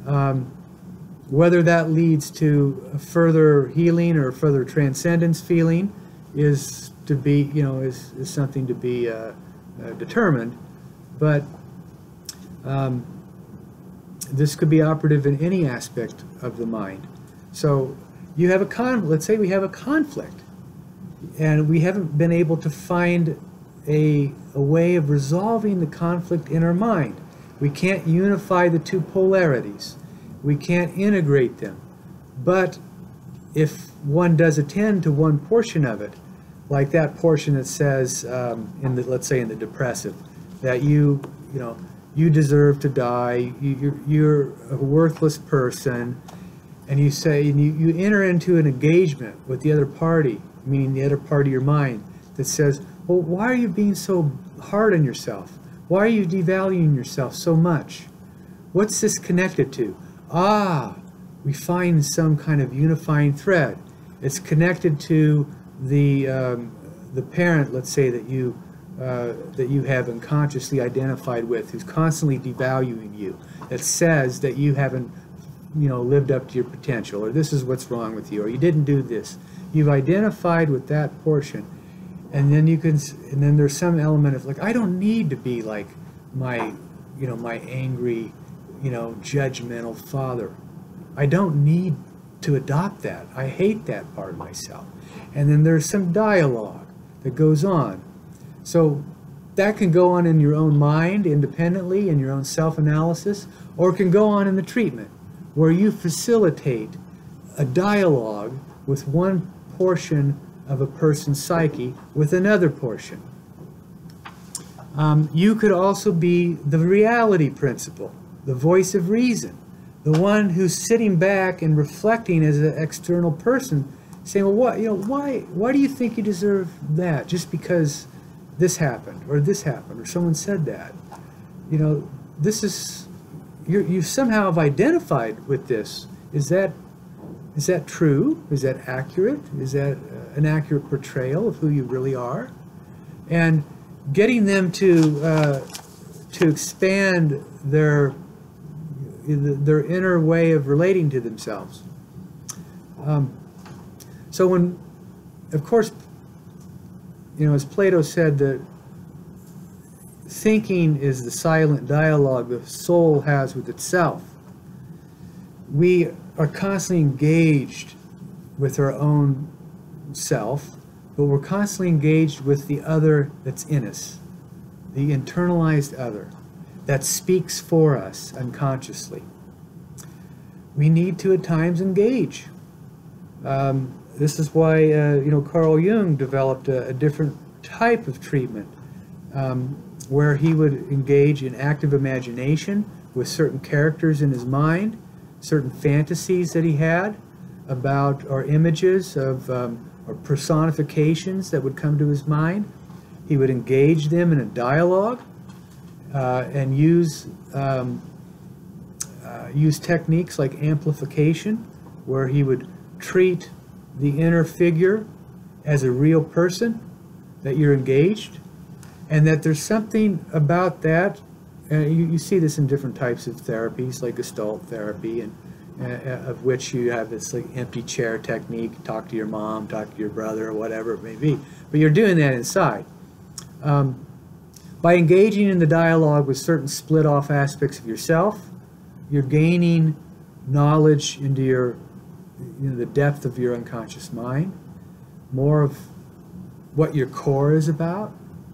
Um, whether that leads to a further healing or further transcendence feeling is to be, you know, is, is something to be uh, uh, determined. But um, this could be operative in any aspect of the mind. So you have a con. Let's say we have a conflict, and we haven't been able to find a, a way of resolving the conflict in our mind. We can't unify the two polarities. We can't integrate them. But if one does attend to one portion of it, like that portion that says, um, in the, let's say in the depressive, that you, you know, you deserve to die, you, you're, you're a worthless person, and you say, and you, you enter into an engagement with the other party, meaning the other part of your mind, that says, well, why are you being so hard on yourself? Why are you devaluing yourself so much? What's this connected to? Ah, we find some kind of unifying thread. It's connected to the um, the parent, let's say, that you uh, that you have unconsciously identified with, who's constantly devaluing you, that says that you haven't, you know, lived up to your potential, or this is what's wrong with you, or you didn't do this. You've identified with that portion, and then you can, and then there's some element of like, I don't need to be like my, you know, my angry, you know, judgmental father. I don't need to adopt that. I hate that part of myself. And then there's some dialogue that goes on. So that can go on in your own mind independently, in your own self-analysis, or it can go on in the treatment, where you facilitate a dialogue with one portion of a person's psyche with another portion. Um, you could also be the reality principle, the voice of reason, the one who's sitting back and reflecting as an external person, saying, well, what, you know, why, why do you think you deserve that? Just because this happened, or this happened, or someone said that. You know, this is, you're, you somehow have identified with this. Is that, is that true? Is that accurate? Is that an accurate portrayal of who you really are? And getting them to, uh, to expand their, their inner way of relating to themselves. Um, so when, of course, you know, as Plato said, that thinking is the silent dialogue the soul has with itself. We are constantly engaged with our own self, but we're constantly engaged with the other that's in us, the internalized other that speaks for us unconsciously. We need to at times engage. Um, this is why uh, you know, Carl Jung developed a, a different type of treatment, um, where he would engage in active imagination with certain characters in his mind, certain fantasies that he had about, or images of, um, or personifications that would come to his mind. He would engage them in a dialogue. Uh, and use um, uh, use techniques like amplification, where he would treat the inner figure as a real person, that you're engaged, and that there's something about that. Uh, you, you see this in different types of therapies, like Gestalt therapy, and uh, of which you have this like empty chair technique. Talk to your mom, talk to your brother, or whatever it may be. But you're doing that inside. Um, By engaging in the dialogue with certain split-off aspects of yourself, you're gaining knowledge into your, you know, the depth of your unconscious mind, more of what your core is about.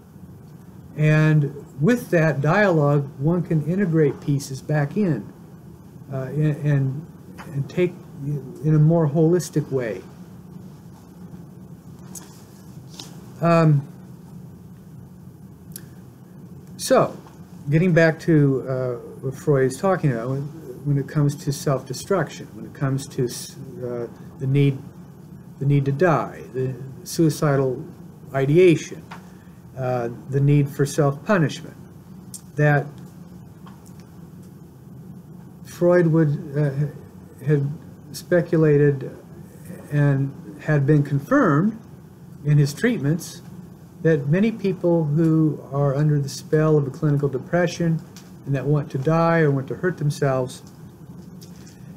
And with that dialogue, one can integrate pieces back in, uh, and, and take in a more holistic way. Um, So, getting back to uh, what Freud is talking about, when, when it comes to self-destruction, when it comes to uh, the need, the need to die, the suicidal ideation, uh, the need for self-punishment, that Freud would uh, had speculated and had been confirmed in his treatments that many people who are under the spell of a clinical depression and that want to die or want to hurt themselves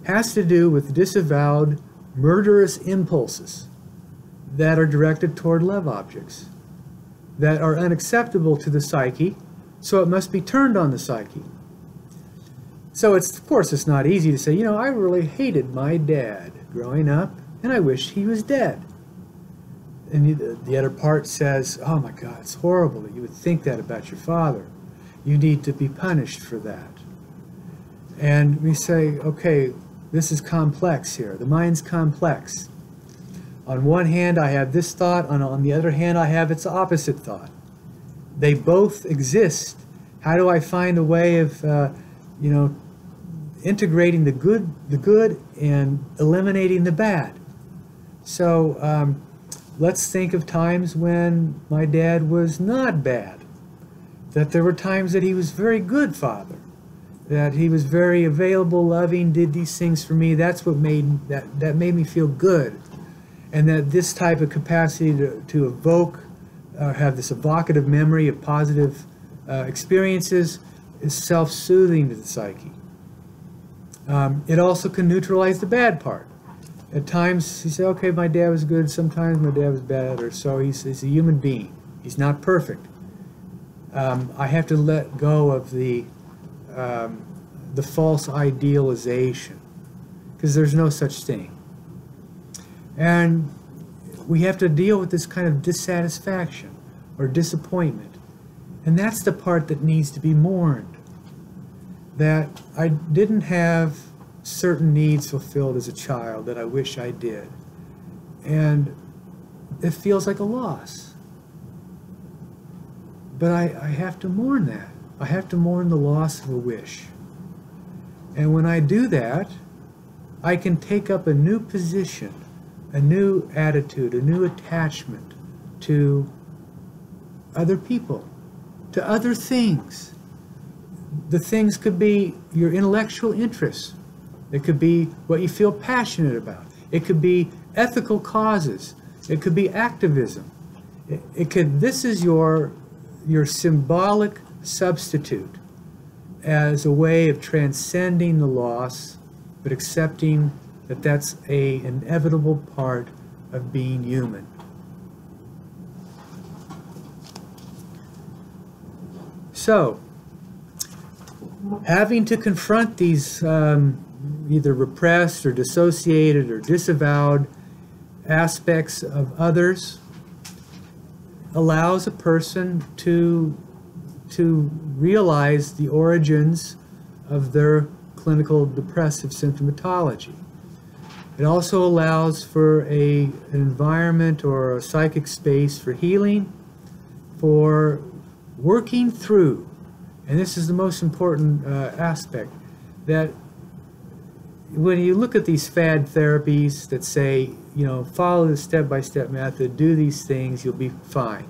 has to do with disavowed murderous impulses that are directed toward love objects, that are unacceptable to the psyche, so it must be turned on the psyche. So it's, of course, it's not easy to say, you know, I really hated my dad growing up, and I wish he was dead. And the, the other part says, oh my God, it's horrible that you would think that about your father. You need to be punished for that. And we say, okay, this is complex here. The mind's complex. On one hand, I have this thought. On, on the other hand, I have its opposite thought. They both exist. How do I find a way of, uh, you know, integrating the good, the good and eliminating the bad? So um, let's think of times when my dad was not bad. That there were times that he was very good father. That he was very available, loving, did these things for me. That's what made, that, that made me feel good. And that this type of capacity to, to evoke, uh, have this evocative memory of positive uh, experiences is self-soothing to the psyche. Um, it also can neutralize the bad part. At times, you say, okay, my dad was good, sometimes my dad was bad, or so. He's, he's a human being. He's not perfect. Um, I have to let go of the, um, the false idealization, because there's no such thing. And we have to deal with this kind of dissatisfaction or disappointment. And that's the part that needs to be mourned. That I didn't have certain needs fulfilled as a child that I wish I did. And it feels like a loss. But I, I have to mourn that. I have to mourn the loss of a wish. And when I do that, I can take up a new position, a new attitude, a new attachment to other people, to other things. The things could be your intellectual interests. It could be what you feel passionate about. It could be ethical causes. It could be activism. It, it could, this is your, your symbolic substitute as a way of transcending the loss, but accepting that that's a inevitable part of being human. So, having to confront these um, either repressed or dissociated or disavowed aspects of others allows a person to, to realize the origins of their clinical depressive symptomatology. It also allows for a, an environment or a psychic space for healing, for working through, and this is the most important uh, aspect, that when you look at these fad therapies that say, you know, follow the step-by-step method, do these things, you'll be fine.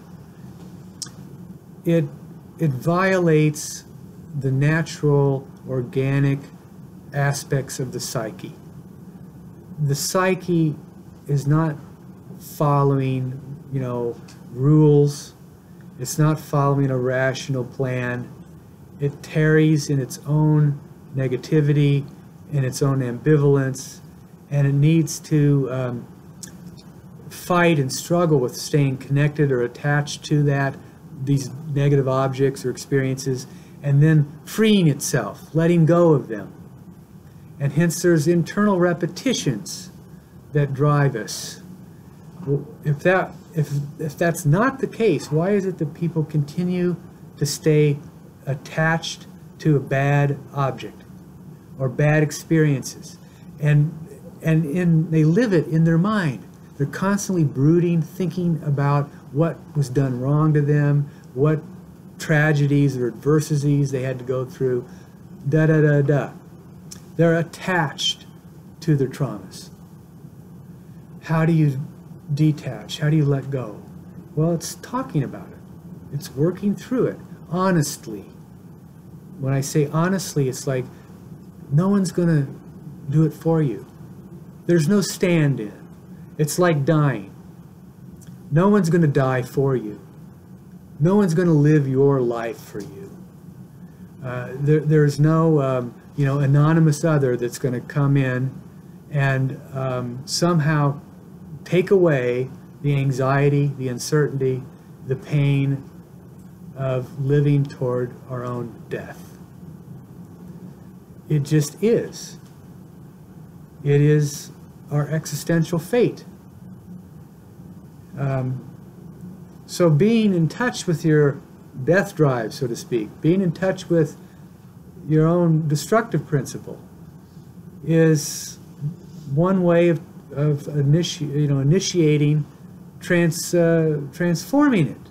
It, it violates the natural, organic aspects of the psyche. The psyche is not following, you know, rules. It's not following a rational plan. It tarries in its own negativity, in its own ambivalence, and it needs to um, fight and struggle with staying connected or attached to that, these negative objects or experiences, and then freeing itself, letting go of them. And hence there's internal repetitions that drive us. Well, if that, if, if that's not the case, why is it that people continue to stay attached to a bad object or bad experiences? And, and in, they live it in their mind. They're constantly brooding, thinking about what was done wrong to them, what tragedies or adversities they had to go through, da da da da. They're attached to their traumas. How do you detach? How do you let go? Well, it's talking about it. It's working through it honestly. When I say honestly, it's like no one's going to do it for you. There's no stand-in. It's like dying. No one's going to die for you. No one's going to live your life for you. Uh, there, there's no, um, you know, anonymous other that's going to come in and um, somehow take away the anxiety, the uncertainty, the pain of living toward our own death. It just is. It is our existential fate. Um, so being in touch with your death drive, so to speak, being in touch with your own destructive principle is one way of, of initi you know, initiating, trans, uh, transforming it.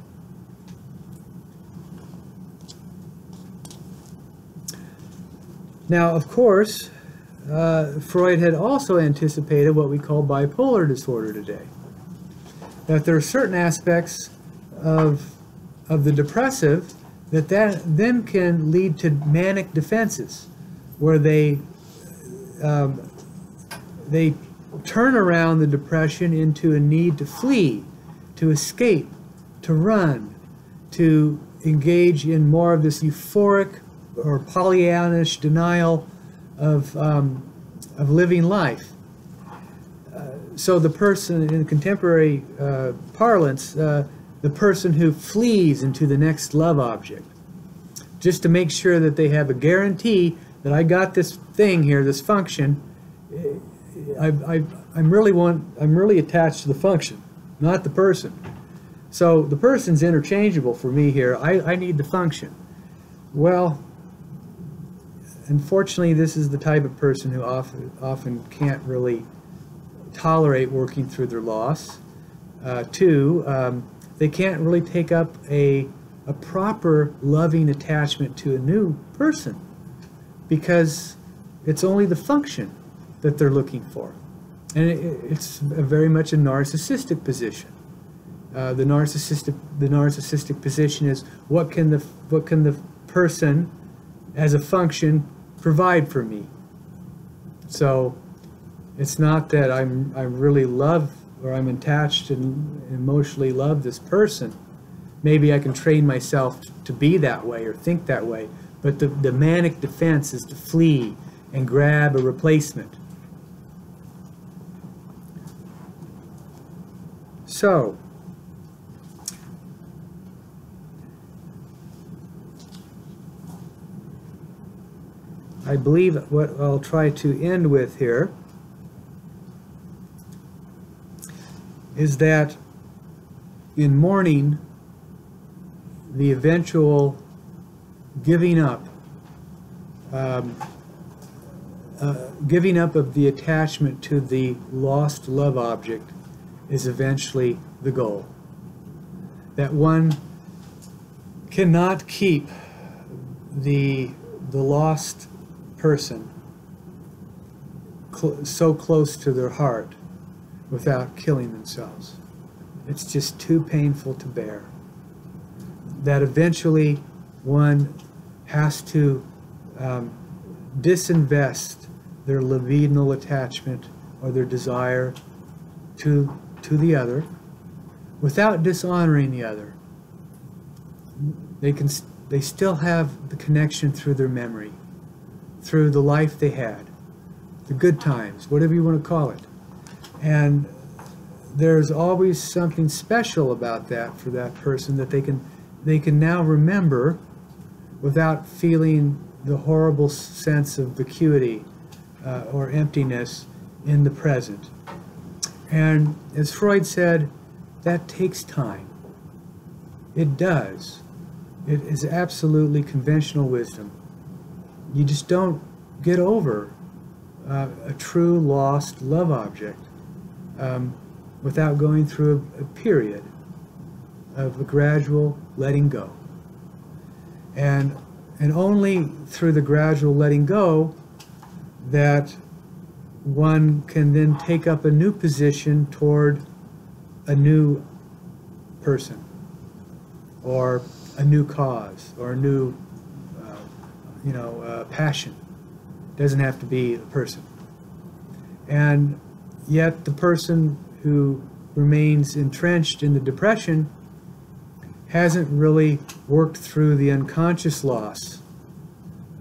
Now, of course, uh, Freud had also anticipated what we call bipolar disorder today. That there are certain aspects of, of the depressive that, that then can lead to manic defenses, where they, um, they turn around the depression into a need to flee, to escape, to run, to engage in more of this euphoric or Pollyannish denial of, um, of living life. Uh, so the person, in contemporary uh, parlance, uh, the person who flees into the next love object, just to make sure that they have a guarantee that I got this thing here, this function, I, I, I'm really want, I'm really attached to the function, not the person. So the person's interchangeable for me here. I, I need the function. Well, unfortunately, this is the type of person who often, often can't really tolerate working through their loss. Uh, two, um, they can't really take up a, a proper loving attachment to a new person because it's only the function that they're looking for. And it, it's a very much a narcissistic position. Uh, the narcissistic the narcissistic position is what can the what can the person as a function provide for me. So it's not that I'm I really love or I'm attached and emotionally love this person. Maybe I can train myself to be that way or think that way, but the, the manic defense is to flee and grab a replacement. So I believe what I'll try to end with here is that in mourning, the eventual giving up, um, uh, giving up of the attachment to the lost love object is eventually the goal. That one cannot keep the, the lost person cl- so close to their heart without killing themselves. It's just too painful to bear. That eventually one has to um, disinvest their libidinal attachment or their desire to, to the other without dishonoring the other. They can, they still have the connection through their memory, through the life they had, the good times, whatever you want to call it. And there's always something special about that for that person that they can they can now remember without feeling the horrible sense of vacuity uh, or emptiness in the present. And as Freud said, that takes time. It does. It is absolutely conventional wisdom. You just don't get over uh, a true lost love object um, without going through a, a period of a gradual letting go. And, and only through the gradual letting go that one can then take up a new position toward a new person or a new cause or a new uh, you know, uh, passion. Doesn't have to be a person. And yet the person who remains entrenched in the depression hasn't really worked through the unconscious loss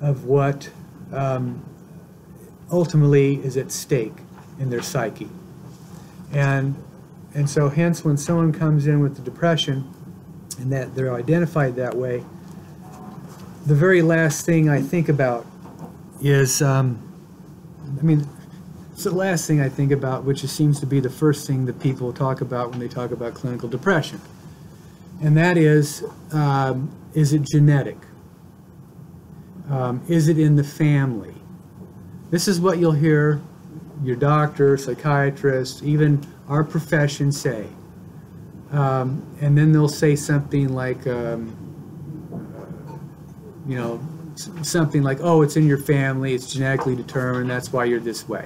of what um, ultimately is at stake in their psyche. And, and so hence when someone comes in with the depression and that they're identified that way, the very last thing I think about is, um, I mean, it's the last thing I think about, which seems to be the first thing that people talk about when they talk about clinical depression. And that is, um, is it genetic? Um, is it in the family? This is what you'll hear your doctor, psychiatrist, even our profession say. Um, and then they'll say something like, um, you know, something like, oh, it's in your family, it's genetically determined, that's why you're this way.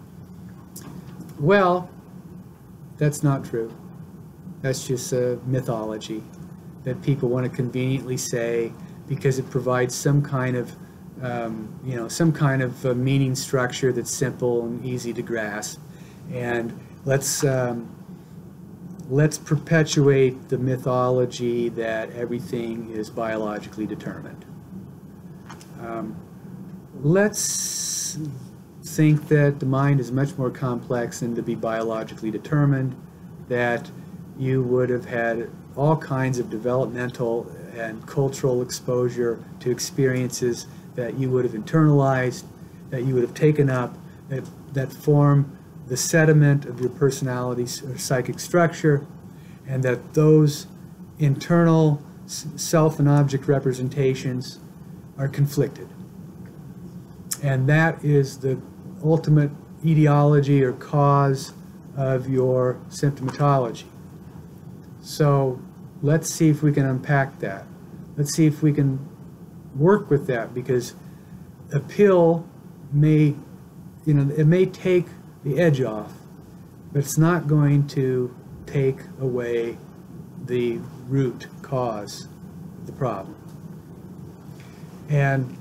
Well, that's not true. That's just a mythology that people want to conveniently say because it provides some kind of, um, you know, some kind of uh, meaning structure that's simple and easy to grasp. And let's, um, let's perpetuate the mythology that everything is biologically determined. Um, let's think that the mind is much more complex than to be biologically determined, that you would have had all kinds of developmental and cultural exposure to experiences that you would have internalized, that you would have taken up, that, that form the sediment of your personality or psychic structure, and that those internal self and object representations are conflicted. And that is the ultimate etiology or cause of your symptomatology. So let's see if we can unpack that. Let's see if we can work with that, because a pill may, you know, it may take the edge off, but it's not going to take away the root cause of the problem. And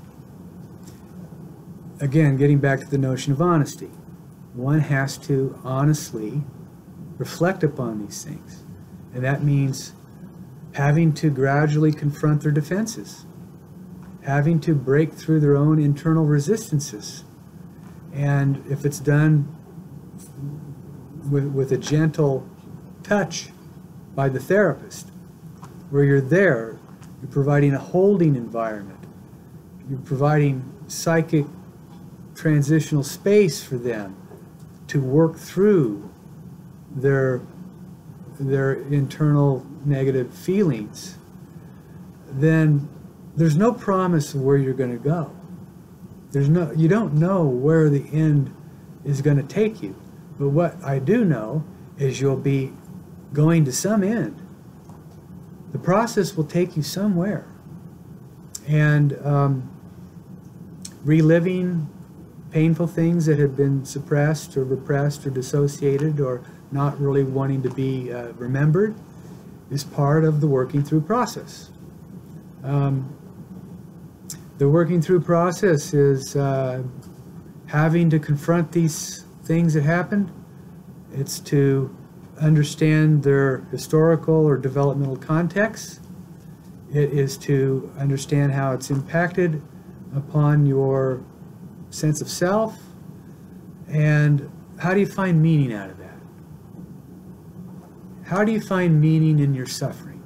again, getting back to the notion of honesty, one has to honestly reflect upon these things. And that means having to gradually confront their defenses, having to break through their own internal resistances. And if it's done with, with a gentle touch by the therapist, where you're there, you're providing a holding environment, you're providing psychic transitional space for them to work through their their internal negative feelings, then there's no promise of where you're going to go. There's no, you don't know where the end is going to take you. But what I do know is you'll be going to some end. The process will take you somewhere. And um, reliving painful things that have been suppressed or repressed or dissociated or not really wanting to be uh, remembered is part of the working through process. Um, the working through process is uh, having to confront these things that happened. It's to understand their historical or developmental context. It is to understand how it's impacted upon your sense of self, and how do you find meaning out of that? How do you find meaning in your suffering?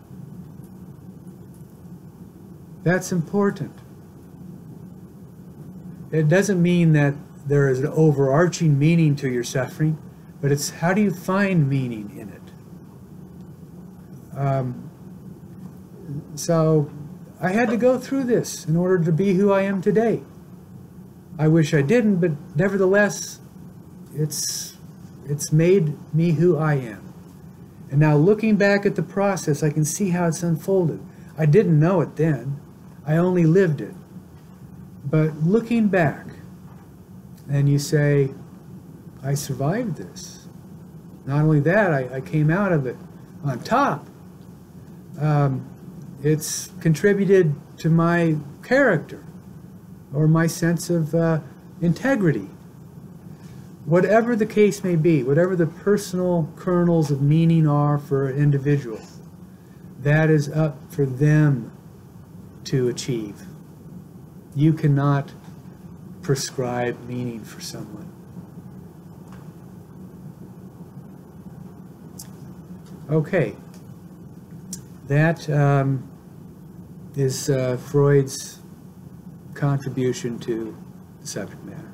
That's important. It doesn't mean that there is an overarching meaning to your suffering, but it's how do you find meaning in it? Um, so I had to go through this in order to be who I am today. I wish I didn't, but nevertheless, it's, it's made me who I am. And now looking back at the process, I can see how it's unfolded. I didn't know it then. I only lived it. But looking back, and you say, I survived this. Not only that, I, I came out of it on top. Um, it's contributed to my character or my sense of uh, integrity. Whatever the case may be, whatever the personal kernels of meaning are for an individual, that is up for them to achieve. you cannot prescribe meaning for someone. Okay, that um, is uh, Freud's contribution to the subject matter.